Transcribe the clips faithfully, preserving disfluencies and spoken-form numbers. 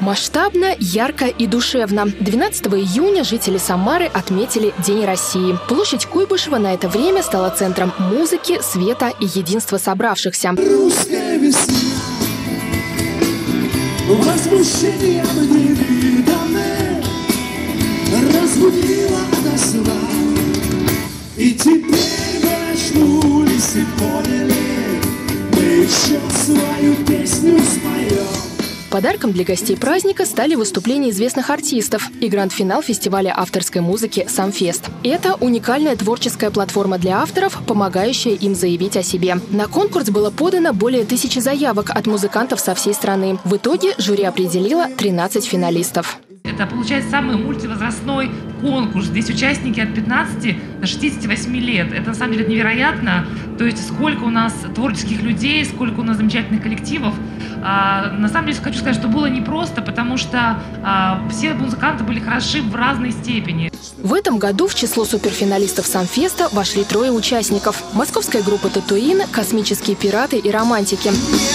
Масштабно, ярко и душевно. двенадцатого июня жители Самары отметили День России. Площадь Куйбышева на это время стала центром музыки, света и единства собравшихся. Русская весна, возмущение мне виданы, разбудила ото сна. И теперь мы очнулись и поняли, мы еще свою песню споем. Подарком для гостей праздника стали выступления известных артистов и гранд-финал фестиваля авторской музыки «Самфест». Это уникальная творческая платформа для авторов, помогающая им заявить о себе. На конкурс было подано более тысячи заявок от музыкантов со всей страны. В итоге жюри определило тринадцать финалистов. Это, получается, самый мультивозрастной конкурс. Здесь участники от пятнадцати до шестидесяти восьми лет. Это, на самом деле, невероятно. То есть, сколько у нас творческих людей, сколько у нас замечательных коллективов. А, на самом деле, хочу сказать, что было непросто, потому что а, все музыканты были хороши в разной степени. В этом году в число суперфиналистов Самфеста вошли трое участников. Московская группа «Татуин», «Космические пираты» и «Романтики».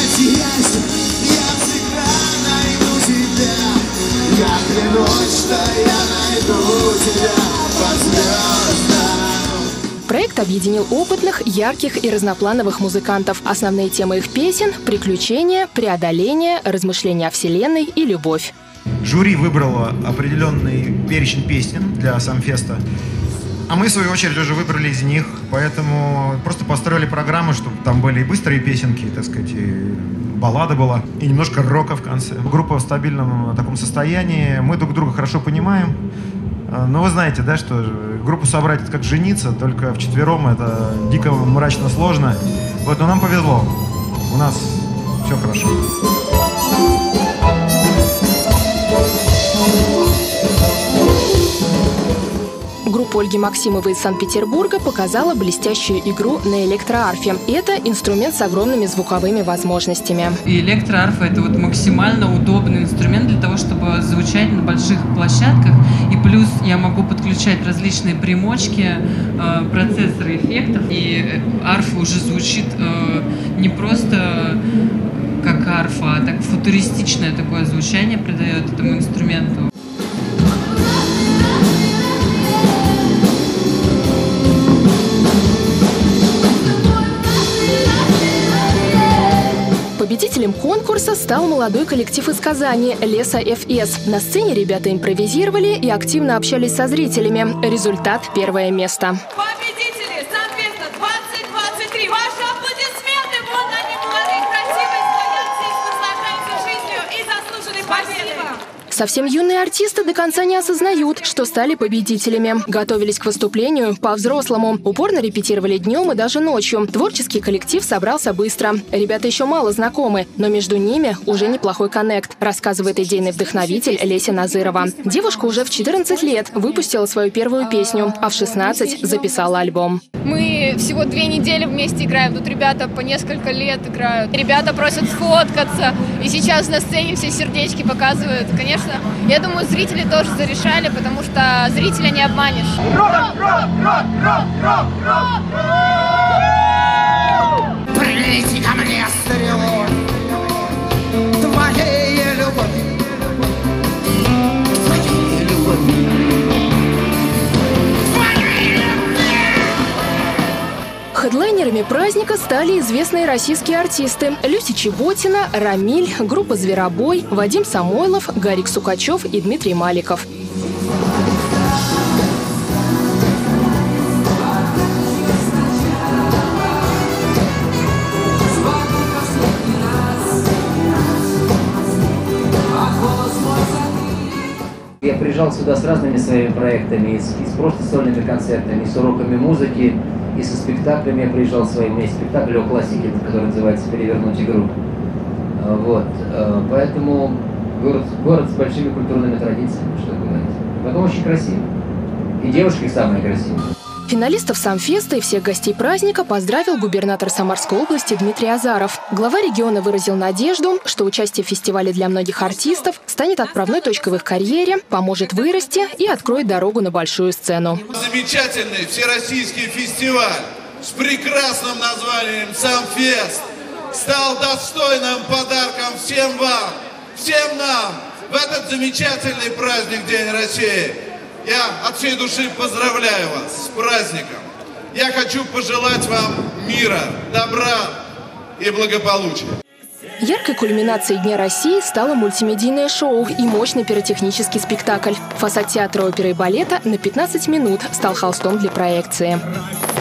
Я клянусь, что я найду тебя под звездами. Проект объединил опытных, ярких и разноплановых музыкантов. Основные темы их песен – приключения, преодоление, размышления о вселенной и любовь. Жюри выбрало определенный перечень песен для Самфеста. А мы, в свою очередь, уже выбрали из них, поэтому просто построили программу, чтобы там были и быстрые песенки, так сказать, и баллада была, и немножко рока в конце. Группа в стабильном таком состоянии, мы друг друга хорошо понимаем. Но вы знаете, да, что группу собрать — это как жениться, только вчетвером это дико мрачно сложно. Вот, но нам повезло, у нас все хорошо. Группа Ольги Максимовой из Санкт-Петербурга показала блестящую игру на электроарфе. Это инструмент с огромными звуковыми возможностями. И электроарфа – это вот максимально удобный инструмент для того, чтобы звучать на больших площадках. И плюс я могу подключать различные примочки, процессоры эффектов. И арфа уже звучит не просто как арфа, а так футуристичное такое звучание придает этому инструменту. Победителем конкурса стал молодой коллектив из Казани «Леса эф эс». На сцене ребята импровизировали и активно общались со зрителями. Результат – первое место. Победители Самфеста двадцать двадцать три. Ваши аплодисменты. Вот они, молодые, красивые, стоят здесь, наслаждаются жизнью и заслуженной победой. Совсем юные артисты до конца не осознают, что стали победителями. Готовились к выступлению по-взрослому. Упорно репетировали днем и даже ночью. Творческий коллектив собрался быстро. Ребята еще мало знакомы, но между ними уже неплохой коннект, рассказывает идейный вдохновитель Леся Назырова. Девушка уже в четырнадцать лет выпустила свою первую песню, а в шестнадцать записала альбом. Мы всего две недели вместе играем. Тут ребята по несколько лет играют. Ребята просят сфоткаться. И сейчас на сцене все сердечки показывают. Конечно, я думаю, зрители тоже зарешали, потому что зрителя не обманешь. Прилети ко мне, стрелой, твоей любовью, твоей любовью. Хедлайнерами праздника стали известные российские артисты: Люся Чеботина, Рамиль, группа «Зверобой», Вадим Самойлов, Гарик Сукачев и Дмитрий Маликов. Я приезжал сюда с разными своими проектами, и с, и с просто сольными концертами, и с уроками музыки, и со спектаклями. Я приезжал своим, у меня есть спектакль о классике, который называется «Перевернуть игру». Вот. Поэтому город, город с большими культурными традициями, что говорить. Потом очень красиво. И девушки самые красивые. Финалистов Самфеста и всех гостей праздника поздравил губернатор Самарской области Дмитрий Азаров. Глава региона выразил надежду, что участие в фестивале для многих артистов станет отправной точкой в их карьере, поможет вырасти и откроет дорогу на большую сцену. Замечательный всероссийский фестиваль с прекрасным названием «Самфест» стал достойным подарком всем вам, всем нам в этот замечательный праздник День России я от всей души поздравляю вас с праздником. Я хочу пожелать вам мира, добра и благополучия. Яркой кульминацией Дня России стало мультимедийное шоу и мощный пиротехнический спектакль. Фасад театра оперы и балета на пятнадцать минут стал холстом для проекции.